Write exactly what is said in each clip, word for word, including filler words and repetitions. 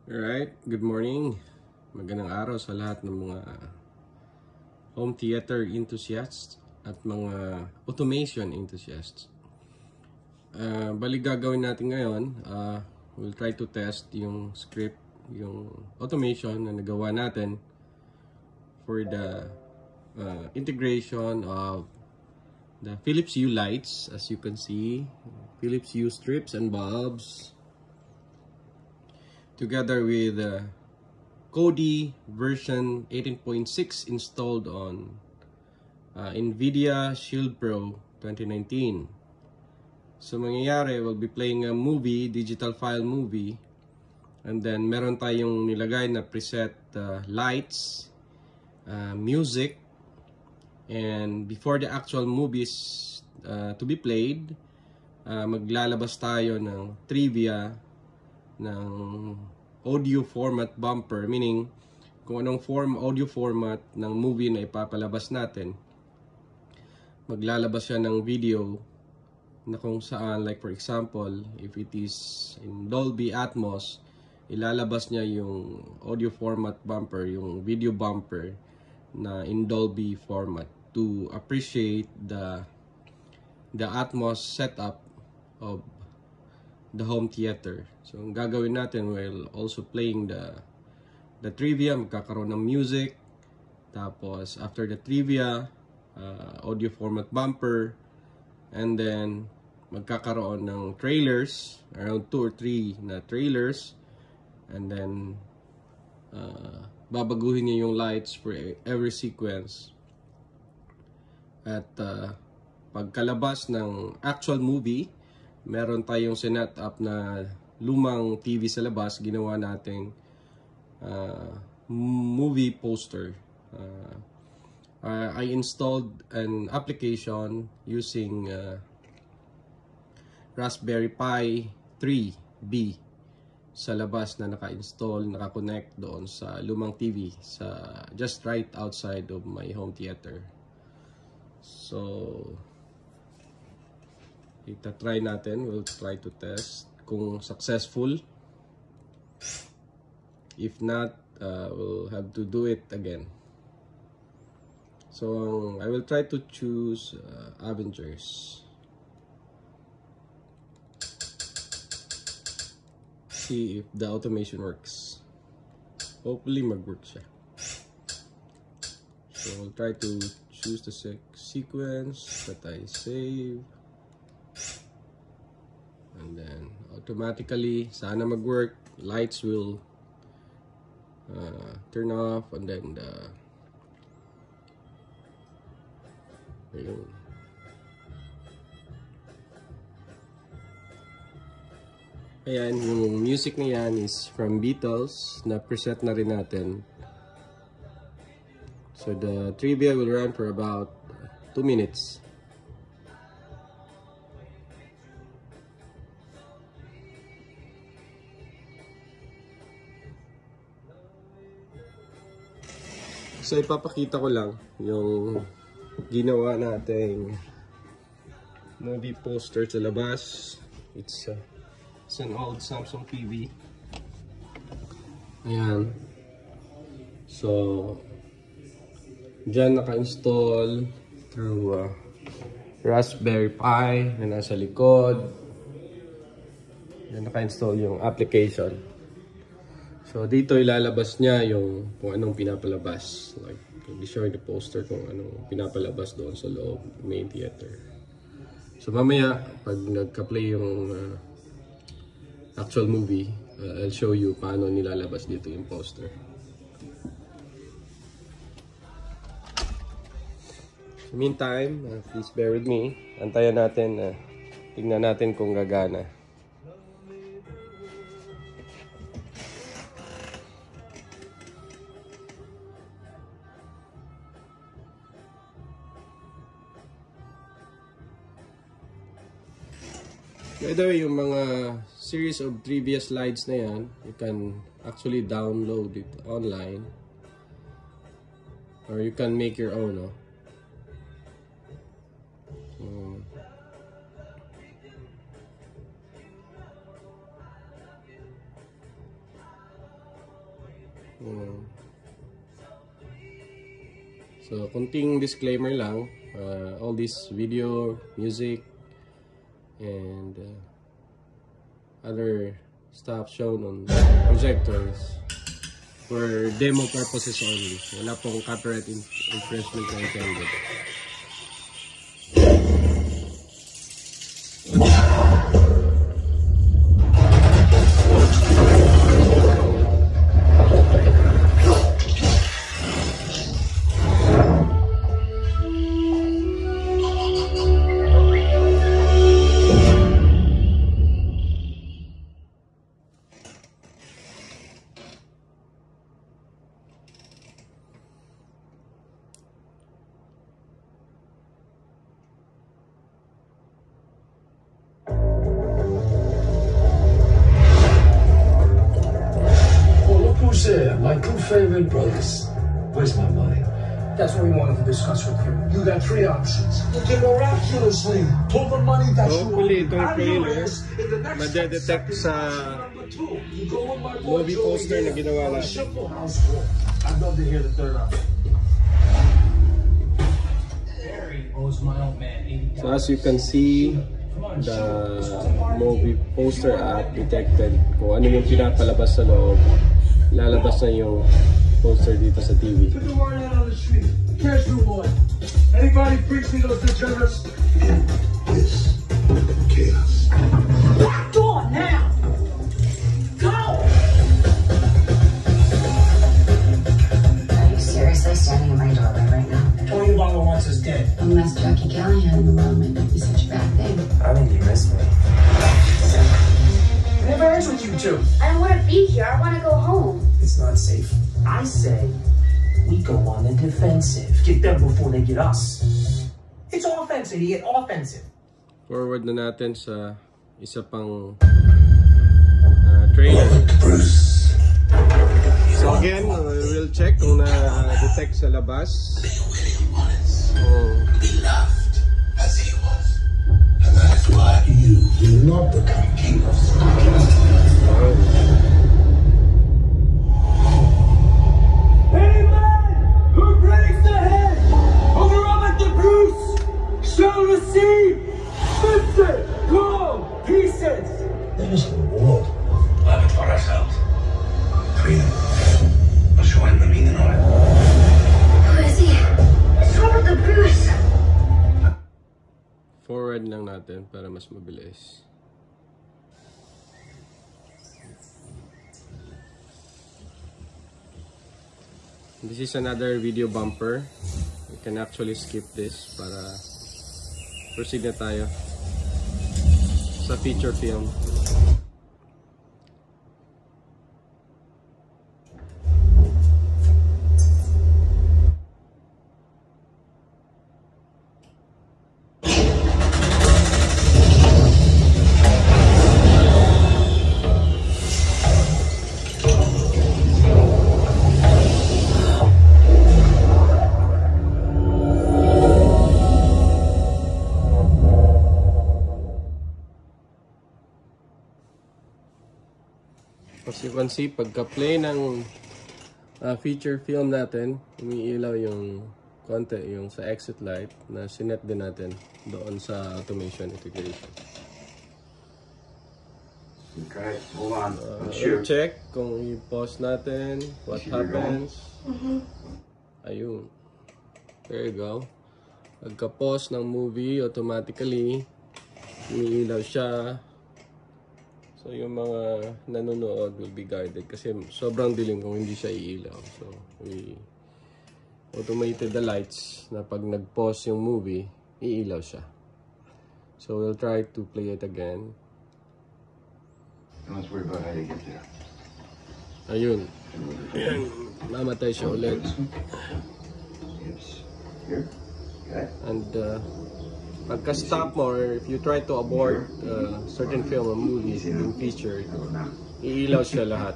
Alright, good morning. Magandang araw sa lahat ng mga home theater enthusiasts at mga automation enthusiasts. Uh, bali gagawin natin ngayon, uh, we'll try to test yung script, yung automation na nagawa natin for the uh, integration of the Philips Hue lights. As you can see, Philips Hue strips and bulbs, together with uh, Kodi version eighteen point six installed on uh, NVIDIA Shield Pro twenty nineteen. So mangyayari, we'll be playing a movie, digital file movie, and then meron tayong nilagay na preset uh, lights, uh, music, and before the actual movies uh, to be played, uh, maglalabas tayo ng trivia ng audio format bumper, meaning kung anong form audio format ng movie na ipapalabas natin, maglalabas siya ng video na kung saan, like for example, if it is in Dolby Atmos, ilalabas niya yung audio format bumper, yung video bumper na in Dolby format to appreciate the the Atmos setup of the home theater. So ang gagawin natin, while also playing the the trivia, magkakaroon ng music, tapos after the trivia, uh, audio format bumper, and then magkakaroon ng trailers, around two or three na trailers, and then uh, babaguhin niya yung lights for every sequence. At uh, pagkalabas ng actual movie, meron tayong sinet up na lumang T V sa labas, ginawa nating uh, movie poster. Uh, uh, I installed an application using uh, Raspberry Pi three B sa labas na naka-install, naka-connect doon sa lumang T V sa just right outside of my home theater. So ita-try natin, we'll try to test kung successful. If not, uh, we'll have to do it again. So I will try to choose uh, Avengers. See if the automation works. Hopefully mag-work siya. So we'll try to choose the se sequence that I save. And then automatically, sana mag-work, lights will uh, turn off, and then the ayun. Ayan, yung music na yan is from Beatles, na preset na rin natin. So the trivia will run for about two minutes. So ipapakita ko lang yung ginawa nating movie poster sa labas. It's, uh, it's an old Samsung T V. Ayan. So dyan naka-install through uh, Raspberry Pi na nasa likod. Dyan naka-install yung application. So dito ilalabas niya yung kung anong pinapalabas. Like, I'll be showing the poster kung anong pinapalabas doon sa loob main theater. So mamaya, pag nagka-play yung uh, actual movie, uh, I'll show you paano nilalabas dito yung poster. So meantime, uh, please bear with me. Antayan natin, uh, tingnan natin kung gagana. By the way, yung mga series of trivia slides na yan, you can actually download it online. Or you can make your own, no? Um, Hmm. So, kunting disclaimer lang. Uh, all this video, music, and uh, other stuff shown on projectors for demo purposes only. Wala pong copyright infringement na intended. My two favorite brothers. Where's my money? That's what we wanted to discuss with you. You got three options. You can miraculously pull the money that you Hopefully, want itong out of your trailer ass in the next madedetect sa Number two, you go with my boy movie Joey poster na here ginawa on a natin. simple house call. I'd love to hear the third option. Barry owes my old man eighty So as you can see, the movie poster app detected kung ano yung pinapalabas sa loob. Lalabas na yung poster dito sa T V. Put the word out on the street. Cash room boy. Anybody brings me those degenerates? This chaos. Lock door now! Go! Are you seriously standing in my doorway right now? Tony Bongo wants us dead. Unless Jackie Callahan in the world might not be such a bad thing. I think you miss me. I never ends with you two. I don't want to be here. I want to go home. It's not safe. I say we go on the defensive. Get them before they get us. It's offensive, idiot. Offensive. Forward na natin sa isa pang uh, trailer. Bruce. So again, uh, we'll check kung na-detect sa labas. Oh. Beloved as he was. And that is why you will not become king of Scotland. Any man who breaks the head of Robert the Bruce shall receive fifty gold pieces. There is a reward. Have it for ourselves. Freedom. I'll show him the meaning of it. Who is he? It's Robert the Bruce. Forward lang natin para mas mabilis. This is another video bumper. You can actually skip this para proceed na tayo sa feature film. As you can see, pagka-play ng uh, feature film natin, umiilaw yung konti, yung sa exit light na sinet din natin doon sa automation integration. Okay, hold on. Uh, I'm sure. check kung i-pause natin, what happens. Ayun. There you go. Pagka-pause ng movie, automatically, umiilaw siya. So, yung mga nanonood will be guided kasi sobrang dilim kung hindi siya iilaw. So, we automated the lights na pag nag-pause yung movie, iilaw siya. So, we'll try to play it again. Don't worry about how you get there. Ayun. Ayan. Namatay siya ulit. Yes. Here. Okay. And, uh, pagka-stop mo or if you try to abort uh, certain film or movie in feature, iilaw siya lahat.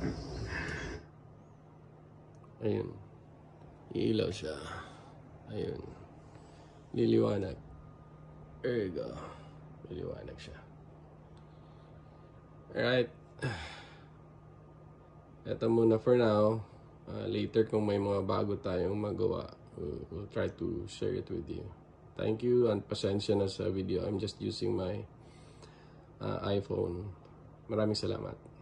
Ayun. Iilaw siya. Ayun. Liliwanag. There you go. Liliwanag siya. Alright. Ito muna for now. Uh, later kung may mga bago tayong magawa, we'll, we'll try to share it with you. Thank you and pasensya na sa video. I'm just using my uh, iPhone. Maraming salamat.